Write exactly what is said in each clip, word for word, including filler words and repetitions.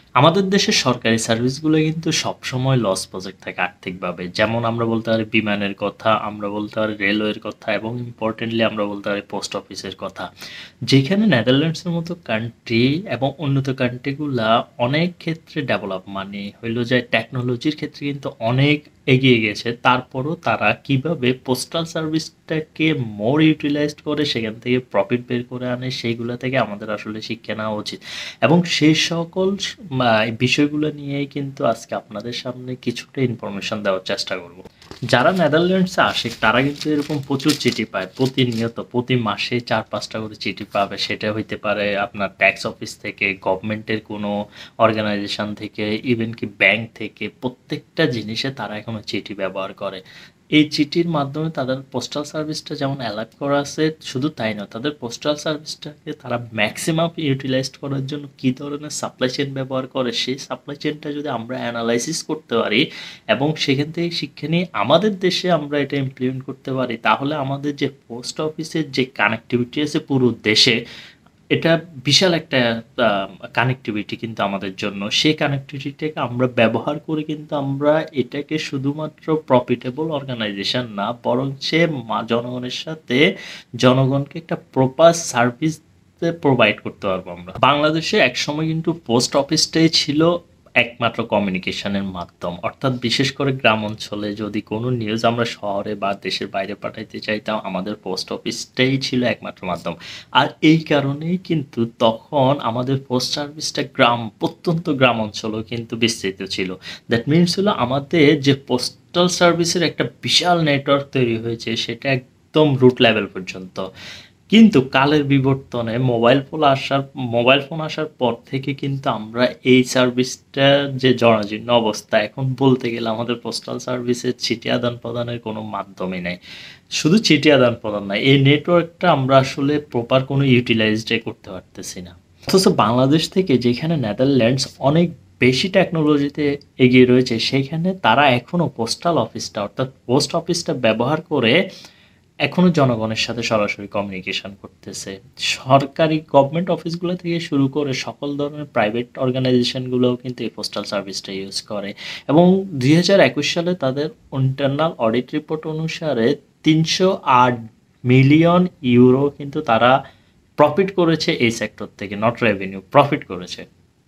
আমাদের দেশের সরকারি সার্ভিসগুলো কিন্তু সবসময় লস প্রজেক্ট থাকে আর্থিকভাবে। যেমন আমরা বলতে পারি বিমানের কথা, আমরা বলতে পারি রেলওয়ের কথা এবং ইম্পর্টেন্টলি আমরা বলতে পারি পোস্ট অফিসের কথা। যেখানে নেদারল্যান্ডসের মতো কান্ট্রি এবং উন্নত কান্ট্রিগুলা অনেক ক্ষেত্রে ডেভেলপ মানে হইল যে টেকনোলজির ক্ষেত্রে কিন্তু অনেক এগিয়ে গেছে। তারপরও তারা কিভাবে পোস্টাল সার্ভিসটাকে মোর ইউটিলাইজড করে সেখান থেকে প্রফিট বের করে আনে সেইগুলা থেকে আমাদের আসলে শিক্ষা নেওয়া উচিত। এবং সেই সকল স মা বিষয়গুলো নিয়েই কিন্তু আজকে আপনাদের সামনে কিছুটা ইনফরমেশন দেওয়ার চেষ্টা করব। যারা নেদারল্যান্ডসে আসে তারা কিন্তু এরকম প্রচুর চিঠি পায়। প্রতিনিয়ত প্রতি মাসে চার পাঁচ টা করে চিঠি পাবে। সেটা হইতে পারে আপনার ট্যাক্স অফিস থেকে, গভর্নমেন্টের কোনো অর্গানাইজেশন থেকে, ইভেন কি ব্যাংক থেকে প্রত্যেকটা জিনিসে তারা এখনো চিঠি ব্যবহার করে। এই চিঠির মাধ্যমে তাদের পোস্টাল সার্ভিসটা যেমন অ্যালার্ট করা আছে, শুধু তাই নয়, তাদের পোস্টাল সার্ভিসটাকে তারা ম্যাক্সিমাম ইউটিলাইজড করার জন্য কী ধরনের সাপ্লাই চেইন ব্যবহার করে, সেই সাপ্লাই চেইনটা যদি আমরা অ্যানালাইসিস করতে পারি এবং সেখান থেকে শিক্ষা নিয়ে আমাদের দেশে আমরা এটা ইমপ্লিমেন্ট করতে পারি, তাহলে আমাদের যে পোস্ট অফিসের যে কানেক্টিভিটি আছে পুরো দেশে, এটা বিশাল একটা কানেক্টিভিটি কিন্তু আমাদের জন্য। সেই কানেক্টিভিটিটাকে আমরা ব্যবহার করে কিন্তু আমরা এটাকে শুধুমাত্র প্রফিটেবল অর্গানাইজেশন না, বরং সে জনগণের সাথে জনগণকে একটা প্রপার সার্ভিস প্রোভাইড করতে পারবো আমরা। বাংলাদেশে একসময় কিন্তু পোস্ট অফিসটাই ছিল একমাত্র কমিউনিকেশনের মাধ্যম, অর্থাৎ বিশেষ করে গ্রাম অঞ্চলে যদি কোনো নিউজ আমরা শহরে বা দেশের বাইরে পাঠাইতে চাইতাম, আমাদের পোস্ট অফিসটাই ছিল একমাত্র মাধ্যম। আর এই কারণেই কিন্তু তখন আমাদের পোস্ট সার্ভিসটা গ্রাম, প্রত্যন্ত গ্রাম অঞ্চলেও কিন্তু বিস্তৃত ছিল। দ্যাট মিনস হলো আমাদের যে পোস্টাল সার্ভিসের একটা বিশাল নেটওয়ার্ক তৈরি হয়েছে সেটা একদম রুট লেভেল পর্যন্ত। কিন্তু কালের বিবর্তনে মোবাইল ফোন আসার মোবাইল ফোন আসার পর থেকে কিন্তু আমরা এই সার্ভিসটা যে জরাজীর্ণ অবস্থা, এখন বলতে গেলে আমাদের পোস্টাল সার্ভিসের চিঠি আদান প্রদানের কোনো মাধ্যমই নেই। শুধু চিঠি আদান প্রদান নয়, এই নেটওয়ার্কটা আমরা আসলে প্রপার কোনো ইউটিলাইজডই করতে পারতেছি না। অথচ বাংলাদেশ থেকে যেখানে নেদারল্যান্ডস অনেক বেশি টেকনোলজিতে এগিয়ে রয়েছে, সেখানে তারা এখনও পোস্টাল অফিসটা অর্থাৎ পোস্ট অফিসটা ব্যবহার করে এখনো জনগণের সাথে সরাসরি কমিউনিকেশন করতেছে। সরকারি গভর্নমেন্ট অফিসগুলো থেকে শুরু করে সকল ধরনের প্রাইভেট অর্গানাইজেশনগুলোও কিন্তু এই পোস্টাল সার্ভিসটা ইউজ করে। এবং দুই হাজার একুশ সালে তাদের ইন্টারনাল অডিট রিপোর্ট অনুসারে তিনশো আট মিলিয়ন ইউরো কিন্তু তারা প্রফিট করেছে এই সেক্টর থেকে, নট রেভিনিউ, প্রফিট করেছে।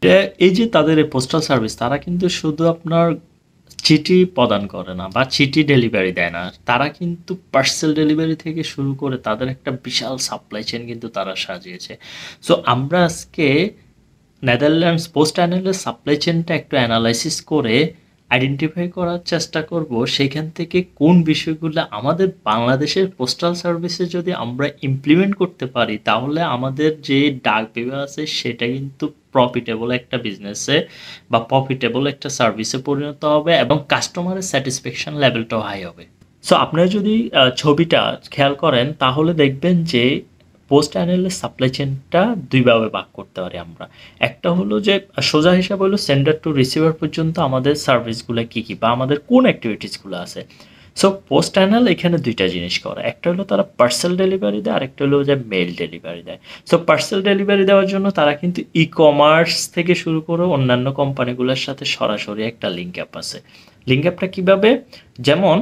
এই যে তাদের এই পোস্টাল সার্ভিস, তারা কিন্তু শুধু আপনার চিঠি প্রদান করে না বা চিঠি ডেলিভারি দেয় না, তারা কিন্তু পার্সেল ডেলিভারি থেকে শুরু করে তাদের একটা বিশাল সাপ্লাই চেইন কিন্তু তারা সাজিয়েছে। সো আমরা আজকে নেদারল্যান্ডস পোস্ট অ্যানালের সাপ্লাই চেইনটা একটু অ্যানালাইসিস করে আইডেন্টিফাই করার চেষ্টা করব, সেখান থেকে কোন বিষয়গুলো আমাদের বাংলাদেশের পোস্টাল সার্ভিসে যদি আমরা ইমপ্লিমেন্ট করতে পারি, তাহলে আমাদের যে ডাক বিভাগ আছে সেটা কিন্তু প্রফিটেবল একটা বিজনেসে বা প্রফিটেবল একটা সার্ভিসে পরিণত হবে এবং কাস্টমারের স্যাটিসফ্যাকশন লেভেলটাও হাই হবে। সো আপনারা যদি ছবিটা খেয়াল করেন তাহলে দেখবেন যে পোস্ট অ্যানালের সাপ্লাই চেইনটা দুইভাবে ভাগ করতে পারি আমরা। একটা হলো যে সোজা হিসাব হলো সেন্ডার টু রিসিভার পর্যন্ত আমাদের সার্ভিসগুলো কী কী বা আমাদের কোন অ্যাক্টিভিটিসগুলো আছে। সো পোস্ট অ্যানাল এখানে দুইটা জিনিস করে, একটা হলো তারা পার্সেল ডেলিভারি দেয়, আরেকটা হলো যে মেল ডেলিভারি দেয়। সো পার্সেল ডেলিভারি দেওয়ার জন্য তারা কিন্তু ই কমার্স থেকে শুরু করে অন্যান্য কোম্পানিগুলোর সাথে সরাসরি একটা লিঙ্ক অ্যাপ আছে। লিঙ্ক অ্যাপটা কীভাবে, যেমন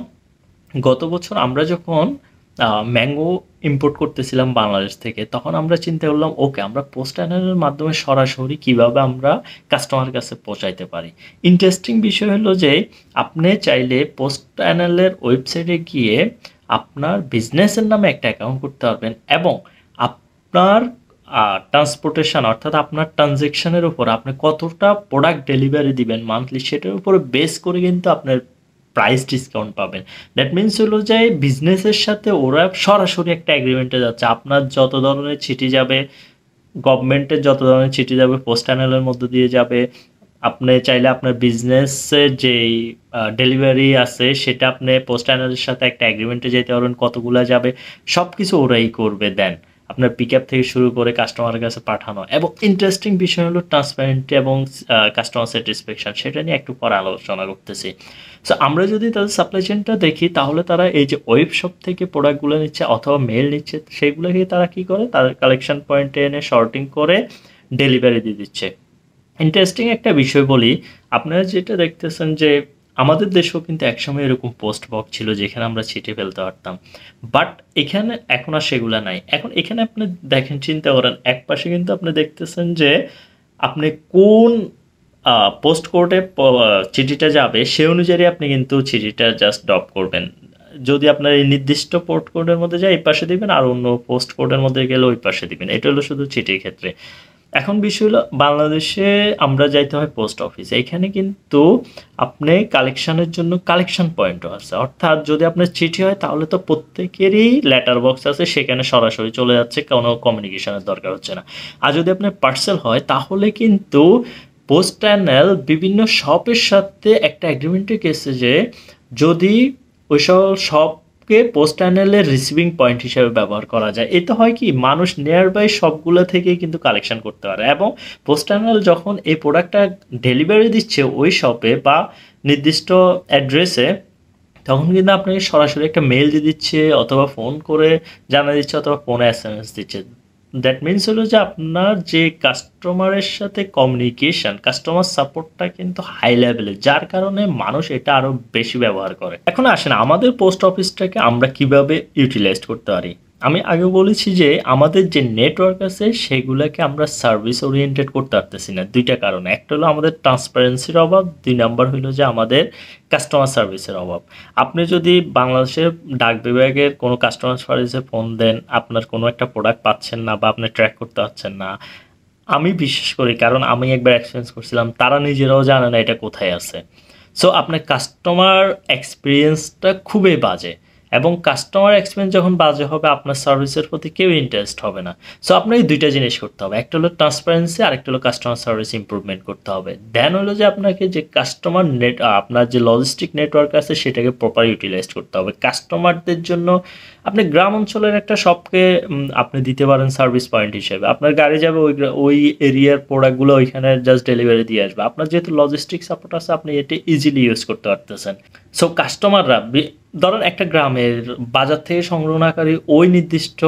গত বছর আমরা যখন ম্যাঙ্গো ইম্পোর্ট করতেছিলাম বাংলাদেশ থেকে, তখন আমরা চিন্তা করলাম ওকে আমরা পোস্ট অ্যানালের মাধ্যমে সরাসরি কিভাবে আমরা কাস্টমারের কাছে পৌঁছাইতে পারি। ইন্টারেস্টিং বিষয় হলো যে আপনি চাইলে পোস্ট অ্যানালের ওয়েবসাইটে গিয়ে আপনার বিজনেসের নামে একটা অ্যাকাউন্ট করতে পারবেন এবং আপনার ট্রান্সপোর্টেশন অর্থাৎ আপনার ট্রানজ্যাকশনের উপর আপনি কতটা প্রোডাক্ট ডেলিভারি দিবেন মান্থলি, সেটার উপরে বেস করে কিন্তু আপনার প্রাইস ডিসকাউন্ট পাবেন। দ্যাট মিনস হলো যে বিজনেসের সাথে ওরা সরাসরি একটা এগ্রিমেন্টে যাচ্ছে, আপনার যত ধরনের চিঠি যাবে, গভর্নমেন্টের যত ধরনের চিঠি যাবে পোস্ট অ্যানালের মধ্য দিয়ে যাবে। আপনি চাইলে আপনার বিজনেসের যেই ডেলিভারি আছে সেটা আপনি পোস্ট অ্যানালের সাথে একটা এগ্রিমেন্টে যেতে পারবেন, কতগুলো যাবে সব কিছু ওরাই করবে। দেন আপনার পিক আপ থেকে শুরু করে কাস্টমারের কাছে পাঠানো। এবং ইন্টারেস্টিং বিষয় হলো ট্রান্সপারেন্টি এবং কাস্টমার স্যাটিসফ্যাকশন, সেটা নিয়ে একটু পরে আলোচনা করতেছি। সো আমরা যদি তাদের সাপ্লাই চেইনটা দেখি তাহলে তারা এই যে ওয়েব শপ থেকে প্রোডাক্টগুলো নিচ্ছে অথবা মেল নিচ্ছে, সেইগুলোকে তারা কী করে তাদের কালেকশন পয়েন্টে এনে শর্টিং করে ডেলিভারি দিয়ে দিচ্ছে। ইন্টারেস্টিং একটা বিষয় বলি, আপনারা যেটা দেখতেছেন যে আমাদের দেশেও কিন্তু একসময় এরকম পোস্ট বক্স ছিল যেখানে আমরা চিঠি ফেলতে পারতাম। বাট এখানে এখন আর সেগুলা নাই। এখন এখানে আপনি দেখেন, চিন্তা করেন, একপাশে কিন্তু আপনি দেখতেছেন যে আপনি কোন আ পোস্ট কোডে প চিঠিটা যাবে সে অনুযায়ী আপনি কিন্তু চিঠিটা জাস্ট ড্রপ করবেন। যদি আপনার এই নির্দিষ্ট পোর্ট কোডের মধ্যে যায় এই পাশে দিবেন, আর অন্য পোস্ট কোডের মধ্যে গেলে ওই পাশে দিবেন। এটা হলো শুধু চিঠির ক্ষেত্রে। এখন বিষয় হলো বাংলাদেশে আমরা যাইতে হয় পোস্ট অফিসে। এখানে কিন্তু আপনি কালেকশনের জন্য কালেকশন পয়েন্টও আছে। অর্থাৎ যদি আপনার চিঠি হয় তাহলে তো প্রত্যেকেরই লেটার বক্স আছে, সেখানে সরাসরি চলে যাচ্ছে, কোনো কমিউনিকেশনের দরকার হচ্ছে না। আর যদি আপনার পার্সেল হয় তাহলে কিন্তু পোস্ট চ্যানেল বিভিন্ন শপের সাথে একটা এগ্রিমেন্টে গেছে যে যদি ওইসব শপকে পোস্ট চ্যানেলের রিসিভিং পয়েন্ট হিসেবে ব্যবহার করা যায়, এতে হয় কি মানুষ নিয়ার বাই সবগুলো থেকেই কিন্তু কালেকশন করতে পারে। এবং পোস্ট চ্যানেল যখন এই প্রোডাক্টটা ডেলিভারি দিচ্ছে ওই শপে বা নির্দিষ্ট অ্যাড্রেসে, তখন কিন্তু আপনাকে সরাসরি একটা মেল দিয়ে দিচ্ছে, অথবা ফোন করে জানা দিচ্ছে, অথবা ফোনে এস এম এস দিচ্ছে। দ্যাট মিনস হলো যে আপনার যে কাস্টমারের সাথে কমিউনিকেশন, কাস্টমার সাপোর্টটা কিন্তু হাই লেভেলের, যার কারণে মানুষ এটা আরও বেশি ব্যবহার করে। এখন আসেন আমাদের পোস্ট অফিসটাকে আমরা কিভাবে ইউটিলাইজ করতে পারি। আমি আগে বলেছি যে আমাদের যে নেটওয়ার্ক আছে সেগুলোকে আমরা সার্ভিস ওরিয়েন্টেড করতে পারতেছি না, দুইটা কারণে। একটা হলো আমাদের ট্রান্সপারেন্সির অভাব, দুই নাম্বার হলো যে আমাদের কাস্টমার সার্ভিসের অভাব। আপনি যদি বাংলাদেশের ডাক বিভাগের কোনো কাস্টমার সার্ভিসে ফোন দেন, আপনার কোনো একটা প্রোডাক্ট পাচ্ছেন না বা আপনি ট্র্যাক করতে পারছেন না, আমি বিশ্বাস করি, কারণ আমি একবার এক্সপিরিয়েন্স করছিলাম, তারা নিজেরাও জানে না এটা কোথায় আছে। সো আপনার কাস্টমার এক্সপিরিয়েন্সটা খুবই বাজে, এবং কাস্টমার এক্সপিরিয়েন্স যখন বাজে হবে আপনার সার্ভিসের প্রতি কেউ ইন্টারেস্ট হবে না। সো আপনাকে দুইটা জিনিস করতে হবে, একটা হলো ট্রান্সপারেন্সি, আর একটা হলো কাস্টমার সার্ভিস ইম্প্রুভমেন্ট করতে হবে। দেন হলো যে আপনাকে যে কাস্টমার নেট, আপনার যে লজিস্টিক নেটওয়ার্ক আছে সেটাকে প্রপার ইউটিলাইজ করতে হবে কাস্টমারদের জন্য। আপনি গ্রাম অঞ্চলের একটা শপকে আপনি দিতে পারেন সার্ভিস পয়েন্ট হিসেবে, আপনার গাড়ি যাবে ওই ওই এরিয়ার প্রোডাক্টগুলো ওইখানে জাস্ট ডেলিভারি দিয়ে আসবে। আপনার যেহেতু লজিস্টিক সাপোর্ট আছে আপনি এটা ইজিলি ইউজ করতে পারতেছেন। সো কাস্টমাররা, ধরেন একটা গ্রামের বাজার থেকে সংগ্রহণকারী ওই নির্দিষ্ট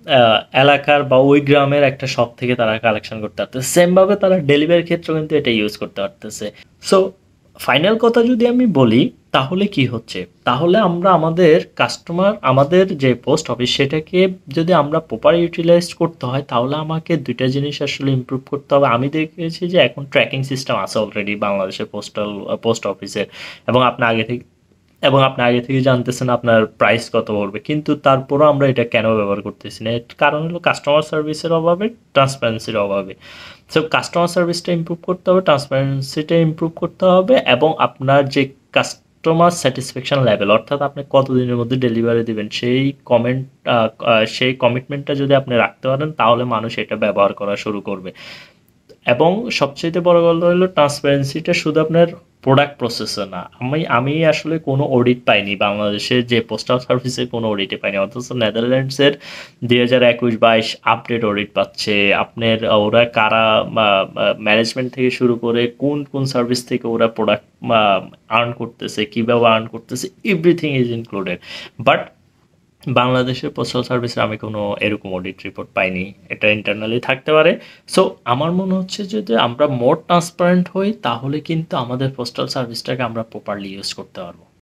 এলাকার বা ওই গ্রামের একটা শপ থেকে তারা কালেকশন করতে পারতেছে, সেমভাবে তারা ডেলিভারির ক্ষেত্রে কিন্তু এটা ইউজ করতে পারতেছে। সো ফাইনাল কথা যদি আমি বলি তাহলে কি হচ্ছে, তাহলে আমরা আমাদের কাস্টমার, আমাদের যে পোস্ট অফিস সেটাকে যদি আমরা প্রপার ইউটিলাইজ করতে হয় তাহলে আমাকে দুইটা জিনিস আসলে ইমপ্রুভ করতে হবে। আমি দেখেছি যে এখন ট্র্যাকিং সিস্টেম আছে অলরেডি বাংলাদেশের পোস্টাল পোস্ট অফিসের, এবং আপনি আগে থেকে এবং আপনি আগে থেকে জানতেছেন আপনার প্রাইস কত পড়বে, কিন্তু তারপরও আমরা এটা কেন ব্যবহার করতেছি না? এর কারণ হলো কাস্টমার সার্ভিসের অভাবে, ট্রান্সপারেন্সির অভাবে। সো কাস্টমার সার্ভিসটা ইমপ্রুভ করতে হবে, ট্রান্সপারেন্সিটা ইমপ্রুভ করতে হবে, এবং আপনার যে কাস্টমার স্যাটিসফ্যাকশন লেভেল, অর্থাৎ আপনি কতদিনের মধ্যে ডেলিভারি দিবেন সেই কমেন্ট, সেই কমিটমেন্টটা যদি আপনি রাখতে পারেন তাহলে মানুষ এটা ব্যবহার করা শুরু করবে। এবং সবচাইতে বড় কথা হলো ট্রান্সপারেন্সিটা শুধু আপনার প্রোডাক্ট প্রসেসে না। আমি আমি আসলে কোনো অডিট পাইনি বাংলাদেশের যে পোস্টাল সার্ভিসে, কোনো অডিটে পাইনি, অথচ নেদারল্যান্ডসের দুই হাজার একুশ বাইশ আপডেট অডিট পাচ্ছে আপনার। ওরা কারা ম্যানেজমেন্ট থেকে শুরু করে কোন কোন সার্ভিস থেকে ওরা প্রোডাক্ট আর্ন করতেছে, কীভাবে আর্ন করতেছে, এভরিথিং ইজ ইনক্লুডেড। বাট বাংলাদেশের পোস্টাল সার্ভিসে আমি কোনো এরকম অডিট রিপোর্ট পাইনি, এটা ইন্টারনালি থাকতে পারে। সো আমার মনে হচ্ছে যদি আমরা মোর ট্রান্সপারেন্ট হই তাহলে কিন্তু আমাদের পোস্টাল সার্ভিসটাকে আমরা প্রপারলি ইউজ করতে পারবো।